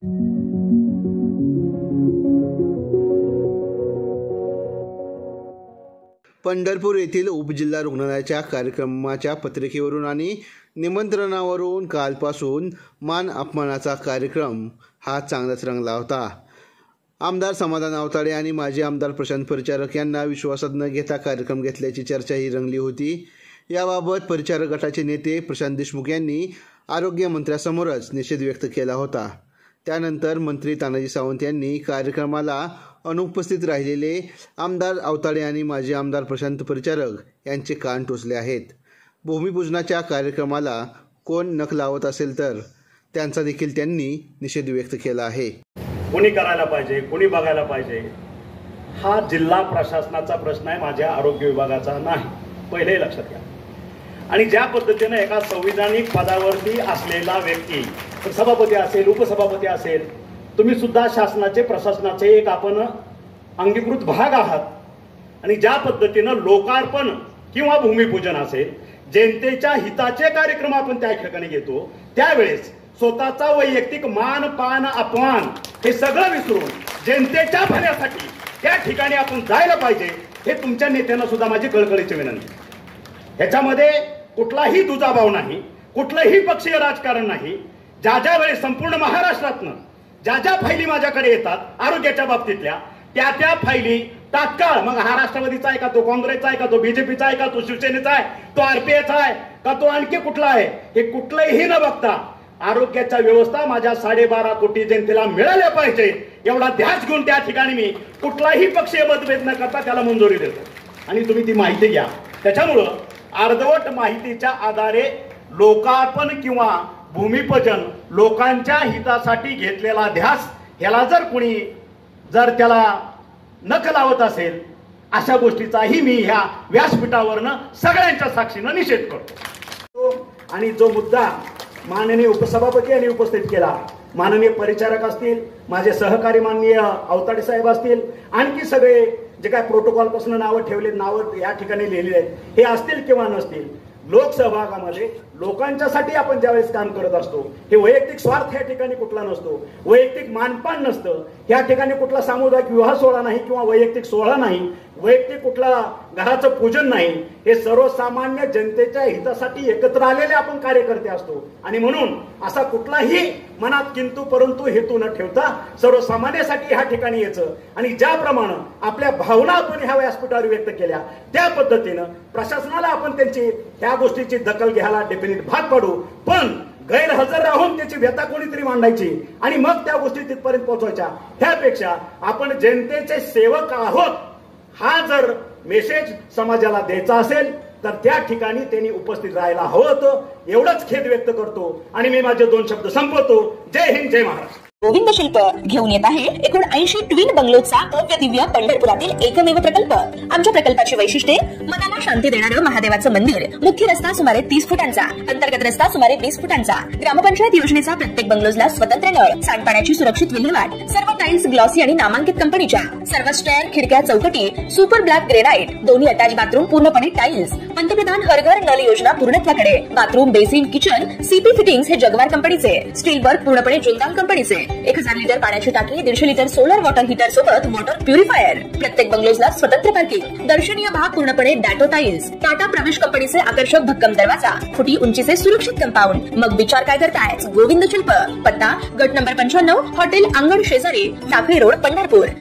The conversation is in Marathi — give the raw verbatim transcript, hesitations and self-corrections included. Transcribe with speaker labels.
Speaker 1: पंढरपूर येथील उपजिल्हा रुग्णालयाच्या कार्यक्रमाच्या पत्रिकेवरून आणि निमंत्रणावरून कालपासून मान अपमानाचा कार्यक्रम हा चांगलाच रंगला होता। आमदार समाधान आवताडे आणि माजी आमदार प्रशांत परिचारक यांना विश्वासात न घेता कार्यक्रम घेतल्याची चर्चाही रंगली होती। याबाबत परिचारक गटाचे नेते प्रशांत देशमुख यांनी आरोग्य मंत्र्यासमोरच निषेध व्यक्त केला होता। त्यानंतर मंत्री तानाजी सावंत यांनी कार्यक्रमाला अनुपस्थित राहिलेले आमदार आवताडे आणि माजी आमदार प्रशांत परिचारक यांचे कान टोचले आहेत। भूमिपूजनाच्या कार्यक्रमाला कोण नख लावत असेल तर त्यांचा देखील त्यांनी निषेध व्यक्त केला आहे।
Speaker 2: कोणी करायला पाहिजे, कोणी बघायला पाहिजे, हा जिल्हा प्रशासनाचा प्रश्न आहे, माझ्या आरोग्य विभागाचा नाही, पहिले लक्षात घ्या। आणि ज्या पद्धतीने एका संविधानिक पदावरती असलेला व्यक्ती सभापती असेल, उपसभापती असेल, तुम्ही सुद्धा शासनाचे प्रशासनाचे एक आपण अंगीकृत भाग आहात, आणि ज्या पद्धतीनं लोकार्पण किंवा भूमिपूजन असेल, जनतेच्या हिताचे कार्यक्रम आपण त्या ठिकाणी घेतो, त्यावेळेस स्वतःचा वैयक्तिक मान पान अपमान हे सगळं विसरून जनतेच्या भल्यासाठी त्या ठिकाणी आपण जायला पाहिजे, हे तुमच्या नेत्यांना सुद्धा माझी कळकळीची विनंती। ह्याच्यामध्ये कुठलाही दुजाभाव नाही, कुठलंही पक्षीय राजकारण नाही। ज्या ज्या वेळेस संपूर्ण महाराष्ट्रातनं ज्या ज्या फायली माझ्याकडे येतात आरोग्याच्या बाबतीतल्या, त्या त्या फायली तात्काळ, मग हा राष्ट्रवादीचा आहे का, तो काँग्रेसचा आहे का, तो बीजेपीचा आहे का, तो शिवसेनेचा आहे, तो आरपीएचा आहे का, तो आणखी कुठला आहे, हे कुठलंही न बघता आरोग्याच्या व्यवस्था माझ्या साडेबारा कोटी जनतेला मिळाल्या पाहिजे, एवढा ध्यास घेऊन त्या ठिकाणी मी कुठलाही पक्षीय मतभेद न करता त्याला मंजुरी देतो। आणि तुम्ही ती माहिती घ्या। त्याच्यामुळं अर्धवट माहितीच्या आधारे लोकार्पण किंवा भूमिपूजन लोकांच्या हितासाठी घेतलेला ध्यास, ह्याला जर कुणी जर त्याला नख लावत असेल, अशा गोष्टीचाही मी ह्या व्यासपीठावरनं सगळ्यांच्या साक्षीनं निषेध करतो। आणि जो मुद्दा माननीय उपसभापती यांनी उपस्थित केला, माननीय परिचारक असतील, माझे सहकारी माननीय आवताडे साहेब असतील, आणखी सगळे जे काय प्रोटोकॉल पासून नावं ठेवले, नावं या ठिकाणी लिहिलेली आहेत, हे असतील किंवा नसतील, लोकसहभागामध्ये लोकांच्यासाठी आपण ज्यावेळेस काम करत असतो, हे वैयक्तिक स्वार्थ या ठिकाणी कुठला नसतो, वैयक्तिक मानपान नसतं, या ठिकाणी कुठला सामुदायिक विवाह सोहळा नाही किंवा वैयक्तिक सोहळा नाही, वैयक्तिक कुठला घराचं पूजन नाही, हे सर्वसामान्य जनतेच्या हितासाठी एकत्र आलेले आपण कार्यकर्ते असतो। आणि म्हणून असा कुठलाही मनात किंतु परंतु हेतू न ठेवता सर्वसामान्यासाठी ह्या ठिकाणी यायचं, आणि ज्याप्रमाणे आपल्या भावना आपण ह्या व्यासपीठावर व्यक्त केल्या, त्या पद्धतीनं प्रशासनाला आपण त्यांची ह्या गोष्टीची दखल घ्यायला डेफिनेट भाग पाडू, पण गैरहजर राहून त्याची व्यथा कोणीतरी मांडायची आणि मग त्या गोष्टी तिथपर्यंत पोहोचवायच्या, त्यापेक्षा आपण जनतेचे सेवक आहोत हा जर मेसेज समाजाला द्यायचा असेल तर त्या ठिकाणी त्यांनी उपस्थित राहायला हवं होतं, एवढंच खेद व्यक्त करतो आणि मी माझे दोन शब्द संपवतो। जय हिंद, जय महाराष्ट्र।
Speaker 3: गोविंद शिल्प घेऊन येत आहे एकूण ऐंशी ट्विन बंगलोचा भव्य दिव्य पंढरपुरातील एकमेव प्रकल्प। आमच्या प्रकल्पाची वैशिष्ट्ये: मनाला शांती देणारं महादेवाचं मंदिर, मुख्य रस्ता सुमारे तीस फुटांचा, अंतर्गत रस्ता सुमारे वीस फुटांचा, ग्रामपंचायत योजनेचा प्रत्येक बंगलोजला स्वतंत्र नळ, सांडपाण्याची सुरक्षित विल्हेवाट, सर्व टाइल्स ग्लॉसी आणि नामांकित कंपनीच्या, सर्व स्टेअर, खिडक्या, चौकटी सुपर ब्लॅक ग्रेनाइट, दोन्ही अटॅच बाथरूम पूर्णपणे टाइल्स, पंतप्रधान हर घर नल योजना पूर्णत्वाकडे, bathroom, basin, kitchen CP fittings हे जगवार कंपनीचे, स्टील वर्क पूर्णपणे जुंदाल कंपनीचे, एक हजार लिटर पाण्याची टाकी, दीडशे लिटर सोलर वॉटर हीटर सोबत वॉटर प्युरिफायर, प्रत्येक बंगलोजला स्वतंत्र पार्किंग, दर्शनीय भाग पूर्णपणे डॅटो टाइल्स, टाटा प्रवेश कंपनीचे आकर्षक भक्कम दरवाजा, फुटी उंचीचे सुरक्षित कंपाऊंड। मग विचार काय करताय? गोविंद शिल्प, पत्ता गट नंबर पंच्याण्णव, हॉटेल अंगण शेजारी, टाकळी रोड, पंढरपूर।